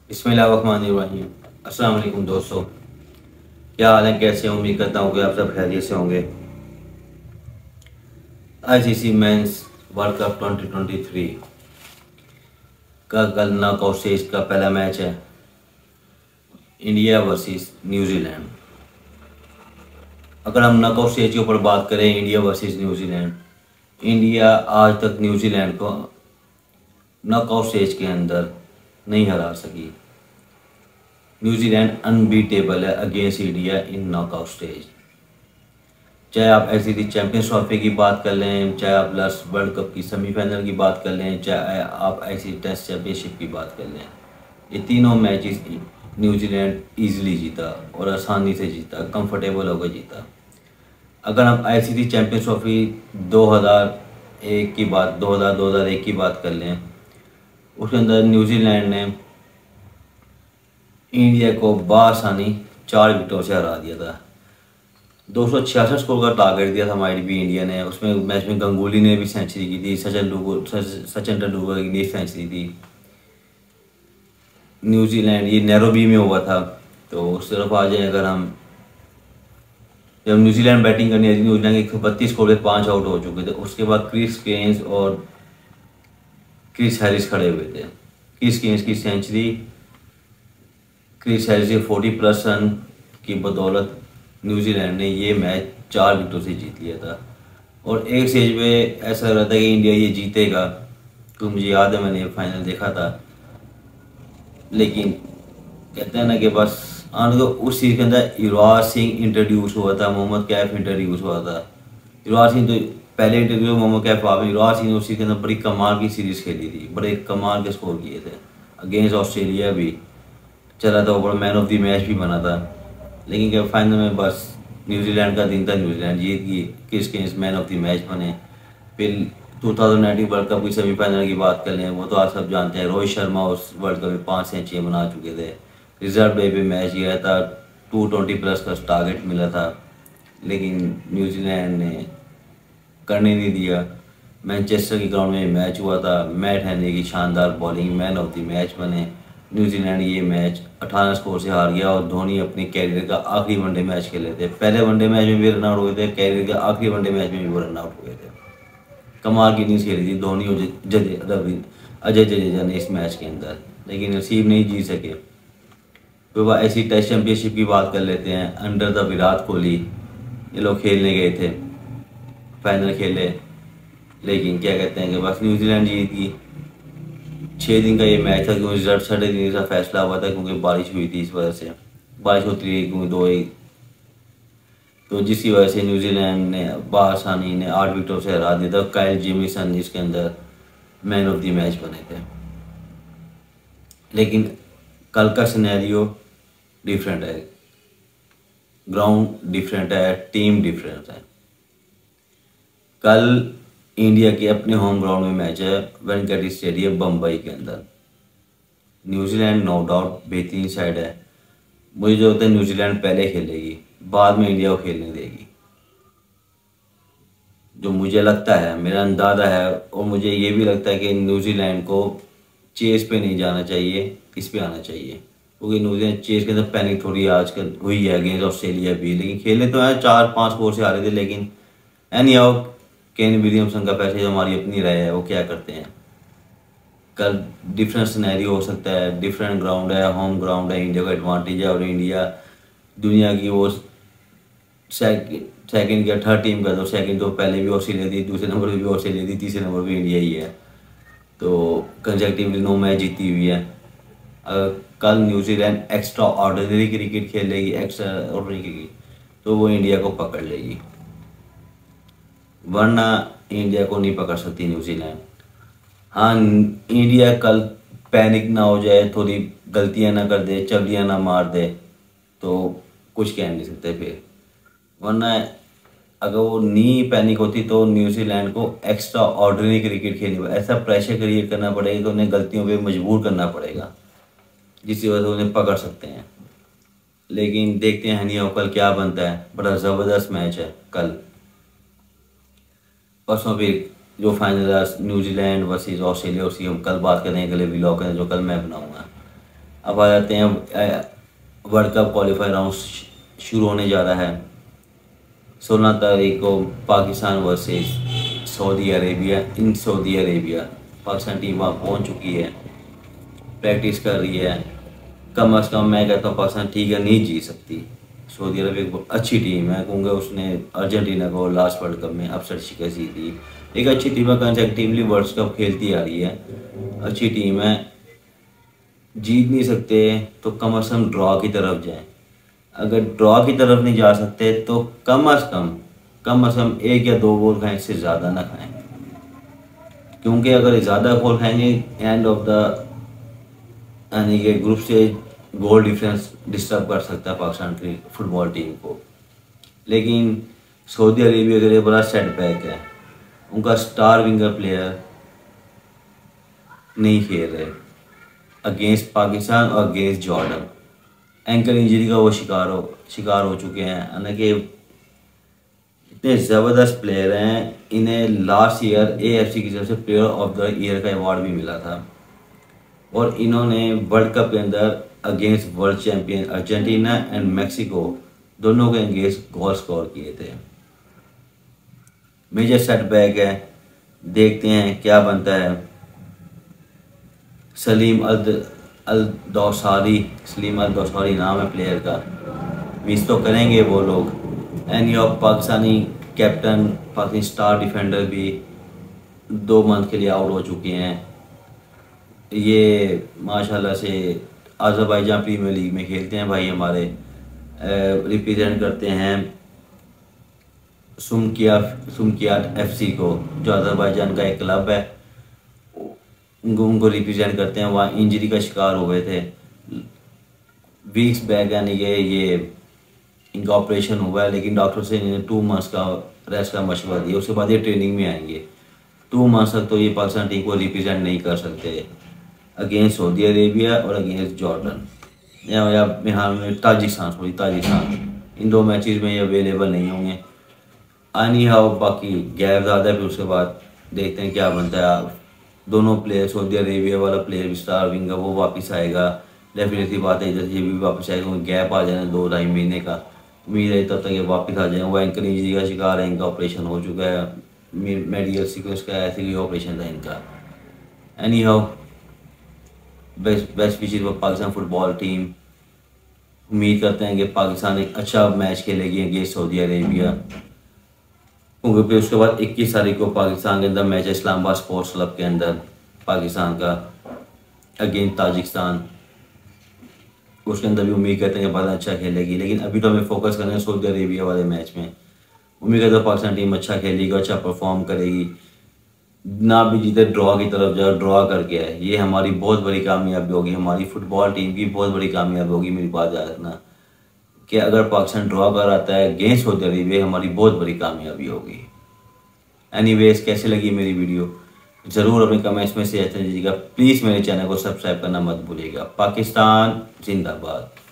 बिस्मिल्लाहिर्रहमानिर्रहीम। अस्सलाम वालेकुम दोस्तों, क्या हाल है, कैसे हैं? उम्मीद करता हूँ कि आप सब खैरियत से होंगे। आईसीसी मेंस वर्ल्ड कप 2023 का कल नॉकआउट स्टेज का पहला मैच है, इंडिया वर्सेस न्यूजीलैंड। अगर हम नॉकआउट स्टेज के ऊपर बात करें, इंडिया वर्सेस न्यूजीलैंड, इंडिया आज तक न्यूजीलैंड को नॉकआउट स्टेज के अंदर नहीं हरा सकी। न्यूजीलैंड अनबीटेबल है against India in knockout stage. चाहे आप आईसीसी चैंपियंस ट्रॉफी की बात कर लें, चाहे आप लास्ट वर्ल्ड कप की सेमीफाइनल की बात कर लें, चाहे आप आईसीसी टेस्ट चैंपियनशिप की बात कर लें, ये तीनों मैचेस न्यूजीलैंड इजीली जीता और आसानी से जीता, कंफर्टेबल होकर जीता। अगर हम आईसीसी चैंपियंस ट्रॉफी 2001 की बात 2001 की बात कर लें, उसके अंदर न्यूजीलैंड ने इंडिया को बासानी 4 विकेटों से हरा दिया था। 266 स्कोर का टारगेट दिया था हमारी भी इंडिया ने। उसमें मैच में गंगुली ने भी सेंचुरी की थी, सचिन तेंदुलकर की भी सेंचुरी थी। न्यूजीलैंड ये नैरोबी में हुआ था। तो उस तरफ आ जाए, अगर हम जब न्यूजीलैंड बैटिंग करनी आई थी, न्यूजीलैंड के 132 स्कोर पे 5 आउट हो चुके थे। उसके बाद क्रिस गेन्स और क्रिस हैरिस खड़े हुए थे। क्रिस गेन्स की सेंचुरी, क्रिस हैरिस के 40+ रन की बदौलत न्यूजीलैंड ने ये मैच 4 विकेटों से जीत लिया था। और एक स्टेज पे ऐसा लग रहा था कि इंडिया ये जीतेगा, तो मुझे याद है मैंने फाइनल देखा था। लेकिन कहते हैं ना कि बस तो उस चीज़ के अंदर युवराज सिंह इंट्रोड्यूस हुआ था, मोहम्मद कैफ इंट्रोड्यूस हुआ था। युवराज सिंह तो पहले इंट्रोड्यूस मोहम्मद कैफ आ गए। युवराज सिंह ने उस चीज़ के अंदर बड़ी कमाल की सीरीज़ खेली थी, बड़े कमाल के स्कोर किए थे। अगेंस्ट ऑस्ट्रेलिया भी चला था, बड़ा मैन ऑफ द मैच भी बना था। लेकिन क्या फाइनल में बस न्यूजीलैंड का दिन था, न्यूजीलैंड जीत गई, किस Cairns man of the match बने। फिर 2019 वर्ल्ड कप की सेमीफाइनल की बात कर लें, वो तो आप सब जानते हैं, रोहित शर्मा उस वर्ल्ड कप में 5 सेंचुरी बना चुके थे। रिजर्व डे पे मैच गया था, 220+ का टारगेट मिला था, लेकिन न्यूजीलैंड ने करने नहीं दिया। मैनचेस्टर की ग्राउंड में मैच हुआ था, मैट हेनरी की शानदार bowling, man of the match बने। न्यूजीलैंड ये मैच 18 स्कोर से हार गया और धोनी अपने कैरियर का आखिरी वनडे मैच खेले थे। पहले वनडे मैच में भी रन आउट हुए थे, कैरियर के आखिरी वनडे मैच में भी वो रन आउट हुए थे। कमाल की इनिंग्स खेली थी धोनी और अजय जडेजा ने इस मैच के अंदर, लेकिन नसीब नहीं जीत सके। तो वह ऐसी टेस्ट चैंपियनशिप की बात कर लेते हैं। अंडर द विराट कोहली ये लोग खेलने गए थे, फाइनल खेले, लेकिन क्या कहते हैं कि बस न्यूजीलैंड जीत गई। 6 दिन का ये मैच था, क्योंकि रिजल्ट 3.5 का फैसला हुआ था, क्योंकि बारिश हुई थी। इस वजह से बारिश होती रही, क्योंकि 2-1, तो जिसकी वजह से न्यूजीलैंड ने बासानी ने 8 विकेटों से हरा दिया था। काइल जेमिसन इसके अंदर मैन ऑफ द मैच बने थे। लेकिन कल का सिनेरियो डिफरेंट है, ग्राउंड डिफरेंट है, टीम डिफरेंट है। कल इंडिया के अपने होम ग्राउंड में मैच है, वेंकटेश स्टेडियम बम्बई के अंदर। न्यूजीलैंड नो डाउट बेहतरीन साइड है। मुझे जो होता है न्यूजीलैंड पहले खेलेगी, बाद में इंडिया को खेलने देगी, जो मुझे लगता है, मेरा अंदाज़ा है। और मुझे ये भी लगता है कि न्यूजीलैंड को चेस पे नहीं जाना चाहिए, इस पे आना चाहिए, क्योंकि न्यूजीलैंड चेस के अंदर पैनिक थोड़ी आजकल हुई है अगेंस्ट ऑस्ट्रेलिया भी। लेकिन खेले तो हैं, 4-5 स्कोर से हारे थे। लेकिन एनी हाउ केन विलियमसन का पैसे, जो हमारी अपनी राय है, वो क्या करते हैं। कल डिफरेंट सिनेरियो हो सकता है, डिफरेंट ग्राउंड है, होम ग्राउंड है, इंडिया का एडवांटेज है। और इंडिया दुनिया की वो सेकंड या थर्ड टीम का, तो सेकंड तो पहले भी ऑस्ट्रेलिया थी, दूसरे नंबर पर भी ऑस्ट्रेलिया थी, तीसरे नंबर पर इंडिया ही है। तो कंसेक्टिवली 9 मैच जीती हुई है। अगर कल न्यूजीलैंड एक्स्ट्रा ऑर्डिनरी क्रिकेट खेलेगी, एक्स्ट्रा ऑर्डिनरी क्रिकेट, तो वो इंडिया को पकड़ लेगी, वरना इंडिया को नहीं पकड़ सकती न्यूजीलैंड। हाँ, इंडिया कल पैनिक ना हो जाए, थोड़ी गलतियां ना कर दे, चबलियां ना मार दे, तो कुछ कह नहीं सकते फिर। वरना अगर वो नहीं पैनिक होती तो न्यूजीलैंड को एक्स्ट्रा ऑर्डिनरी क्रिकेट खेलनी पड़ेगी, ऐसा प्रेशर क्रिएट करना पड़ेगा कि उन्हें गलतियों पे मजबूर करना पड़ेगा, जिसकी वजह से उन्हें पकड़ सकते हैं। लेकिन देखते हैं नहीं, कल क्या बनता है। बड़ा ज़बरदस्त मैच है कल। परसों फिर जो फाइनल है न्यूजीलैंड वर्सेस ऑस्ट्रेलिया, उसकी हम कल बात करेंगे अगले व्लॉग के अंदर, जो कल मैं बनाऊंगा। अब आ जाते हैं वर्ल्ड कप क्वालिफायर राउंड शुरू होने जा रहा है। 16 तारीख को Pakistan versus Saudi Arabia in Saudi Arabia. Pakistan team वहाँ पहुँच चुकी है, प्रैक्टिस कर रही है। कम अज़ कम मैं कहता हूँ पाकिस्तान ठीक है नहीं जीत सकती। सऊदी अरब एक अच्छी टीम है, कहूँगा उसने अर्जेंटीना को लास्ट वर्ल्ड कप में अपसेट शिकस्त दी थी। एक अच्छी टीम है, कंसेक्टिवली वर्ल्ड कप खेलती आ रही है, अच्छी टीम है। जीत नहीं सकते तो कम अज़ कम ड्रॉ की तरफ जाएं। अगर ड्रॉ की तरफ नहीं जा सकते तो कम अज़ कम 1 या 2 गोल खाएं, इससे ज़्यादा ना खाएं, क्योंकि अगर ज़्यादा गोल खाएंगे एंड ऑफ द यानी कि ग्रुप से गोल डिफरेंस डिस्टर्ब कर सकता है पाकिस्तान की फुटबॉल टीम को। लेकिन सऊदी अरेबिया के लिए बड़ा सेटबैक है, उनका स्टार विंगर प्लेयर नहीं खेल रहे अगेंस्ट पाकिस्तान और अगेंस्ट जॉर्डन। एंकल इंजरी का वो शिकार हो चुके हैं। हालांकि इतने ज़बरदस्त प्लेयर हैं, इन्हें लास्ट ईयर AFC की तरफ से प्लेयर ऑफ द ईयर का अवार्ड भी मिला था और इन्होंने वर्ल्ड कप के अंदर against world champion Argentina and Mexico दोनों के अगेंस्ट गोल स्कोर किए थे। मेजर सेटबैक है, देखते हैं क्या बनता है। सलीम अल दौसारी नाम है प्लेयर का, मिस तो करेंगे वो लोग। Any of Pakistani captain, Pakistani star defender भी 2 मंथ के लिए आउट हो चुके हैं। ये माशाल्लाह से अज़रबैजान प्रीमियर लीग में खेलते हैं भाई हमारे, रिप्रेजेंट करते हैं सुमकियात FC को, जो अज़रबैजान का एक क्लब है, उनको रिप्रेजेंट करते हैं। वहाँ इंजरी का शिकार हो गए थे वीक्स बैक, यानी कि ये इनका ऑपरेशन हुआ है, लेकिन डॉक्टर से इन्हें 2 मंथ्स का रेस्ट का मशवरा दिया, उसके बाद ये ट्रेनिंग में आएंगे। 2 मंथ्स तक तो ये पाकिस्तान टीम को रिप्रेजेंट नहीं कर सकते अगेंस्ट सऊदी अरेबिया और अगेंस्ट जॉर्डन या बिहार में ताजिकिस्तान। इन 2 मैचेस में ये अवेलेबल नहीं होंगे। आनी हाउ बाकी गैप ज़्यादा है, फिर उसके बाद देखते हैं क्या बनता है। दोनों प्लेयर, सऊदी अरेबिया वाला प्लेयर स्टार विंगर वो वापस आएगा, डेफिनेटली बात है, जैसे ये भी वापस आएगा। गैप आ जाना 2-2.5 महीने का, उम्मीद है तब तक ये वापस आ जाएंगे। वो एंकल इंजरी का शिकार है, इनका ऑपरेशन हो चुका है, मेडिकल सीक्वेंस का ऐसे ही ऑपरेशन था इनका। Anyhow best wishes for Pakistan football team. उम्मीद करते हैं कि पाकिस्तान एक अच्छा मैच खेलेगी अगेंस्ट सऊदी अरेबिया, क्योंकि फिर उसके बाद 21 तारीख को पाकिस्तान के अंदर मैच है इस्लामाबाद स्पोर्ट्स क्लब के अंदर, पाकिस्तान का अगेंस्ट ताजिकिस्तान। उसके अंदर भी उम्मीद करते हैं कि बहुत अच्छा खेलेगी, लेकिन अभी तो हमें फोकस करना है सऊदी अरेबिया वाले मैच में। उम्मीद करते हैं पाकिस्तान टीम अच्छा खेलेगी, अच्छा परफॉर्म करेगी, ना भी जीते ड्रॉ की तरफ जाए, ड्रॉ करके आए। ये हमारी बहुत बड़ी कामयाबी होगी, हमारी फुटबॉल टीम की बहुत बड़ी कामयाबी होगी। मेरी बात याद रखना कि अगर पाकिस्तान ड्रॉ कर आता है अगेंस्ट सऊदी अरेबिया, हमारी बहुत बड़ी कामयाबी होगी। एनीवेज, कैसे लगी मेरी वीडियो ज़रूर अपने कमेंट्स में शेयर कीजिएगा। प्लीज़ मेरे चैनल को सब्सक्राइब करना मत भूलिएगा। पाकिस्तान जिंदाबाद।